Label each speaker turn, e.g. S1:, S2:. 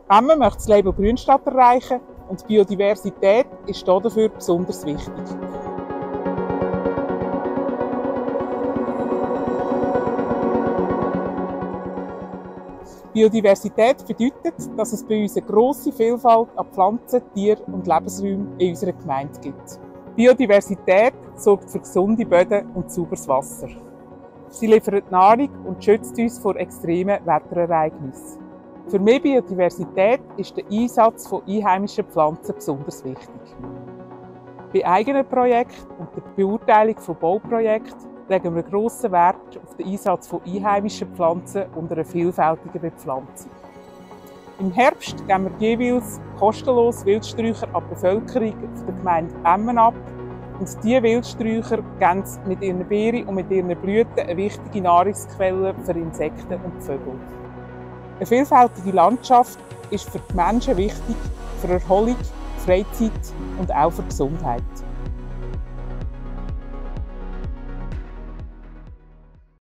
S1: Emmen möchte das Label Grünstadt erreichen und Biodiversität ist dafür besonders wichtig. Biodiversität bedeutet, dass es bei uns eine grosse Vielfalt an Pflanzen, Tieren und Lebensräumen in unserer Gemeinde gibt. Biodiversität sorgt für gesunde Böden und sauberes Wasser. Sie liefert Nahrung und schützt uns vor extremen Wetterereignissen. Für mehr Biodiversität ist der Einsatz von einheimischen Pflanzen besonders wichtig. Bei eigenen Projekten und der Beurteilung von Bauprojekten legen wir grossen Wert auf den Einsatz von einheimischen Pflanzen und einer vielfältigen Bepflanzung. Im Herbst geben wir jeweils kostenlos Wildsträucher an die Bevölkerung der Gemeinde Emmen ab. Und diese Wildsträucher geben mit ihren Beeren und mit ihren Blüten eine wichtige Nahrungsquelle für Insekten und Vögel. Eine vielfältige Landschaft ist für die Menschen wichtig, für Erholung, Freizeit und auch für die Gesundheit.